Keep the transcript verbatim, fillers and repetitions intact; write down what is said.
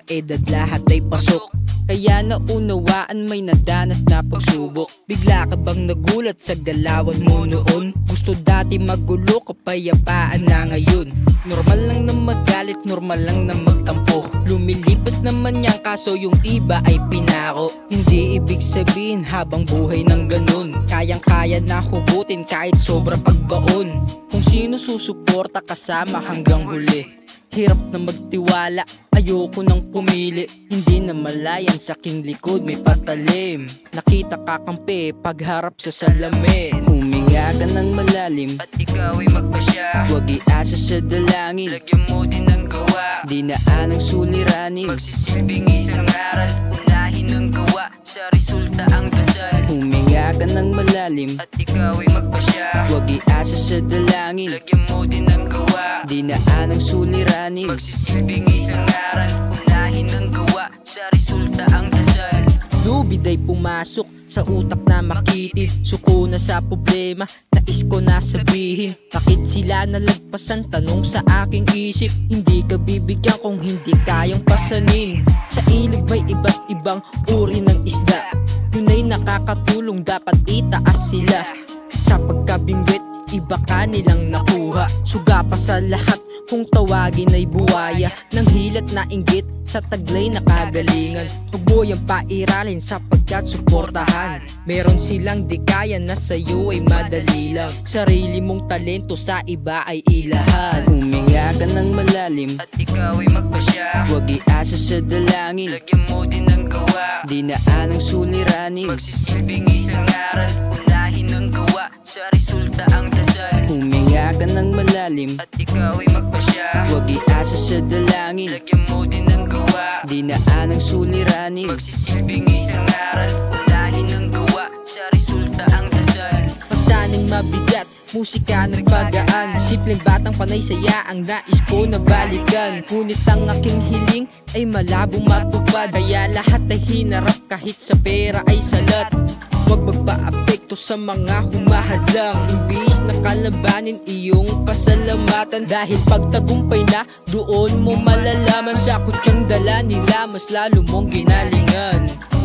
edad lahat ay pasok. Kaya naunawaan may nadanas na pagsubok. Bigla ka bang nagulat sa galawan mo noon? Gusto dati magulo, kapayapaan na ngayon. Normal lang na magalit, normal lang na magtampo. Lumilipas naman yan kaso yung iba ay pinako. Hindi ibig sabihin habang buhay ng ganun kayang kaya na hugutin kahit sobra pagbaon. Kung sino susuporta kasama hanggang huli. Hirap na magtiwala, ayoko nang pumili. Hindi na malayan sa aking likod may patalim. Nakita kakampi pagharap sa salamin. Huminga ka ng malalim at ikaw ay magpasya. Huwag iasa sa dalangin, lagyan mo din ng gawa. Dinaan ang suliranin, magsisilbing isang aral. Unahin ng gawa, sa resulta ang dasal. Huminga ka ng malalim at ikaw ay magpasya. Huwag iasa sa dalangin, lagyan mo din ng gawa. Dinaan ang suliranin, magsisilbing isang aral. Unahin ng gawa, sa resulta ang dasal. Lubid ay pumasok sa utak na makitid. Suko na sa problema, nais ko na sabihin. Bakit sila nalagpasan? Tanong sa aking isip. Hindi ka bibigyan kung hindi kayang pasanin. Sa ilog may iba't ibang uri ng isda. Yun ay nakakatulong, dapat itaas sila. Sa pagkabingwit, iba ka nilang nakuha. Suga pa sa lahat kung tawagin ay buwaya. Nang hilat na inggit sa taglay na kagalingan. Huwag mo yung pairalin sapagkat suportahan. Meron silang di kaya na sa'yo ay madali lang. Sarili mong talento sa iba ay ilahan. Huminga ka ng malalim at ikaw ay magpasya. Huwag iasa sa dalangin, lagyan mo din ng gawa. Dinaan ang suliranin, magsisilbing isang aral. Unahin ng gawa, sa resulta ang dasal. Huminga ka ng malalim at ikaw ay magpasya. Huwag iasa sa dalangin, lagyan mo din ng gawa. Dinaan ang suliranin, magsisilbing isang aral. Unahin ng gawa, sa resulta ang dasal. Pasaning mabigat, musika ng pagaan. Simpleng batang panay saya ang nais ko na balikan. Ngunit ang aking hiling ay malabong matupad. Kaya lahat ay hinarap kahit sa pera ay salat. Huwag magpa-apekto sa mga humahadlang. Imbis na kalabanin iyong pasalamatan. Dahil pagtagumpay na, doon mo malalaman. Sa kutsang dala nila, mas lalo mong ginalingan.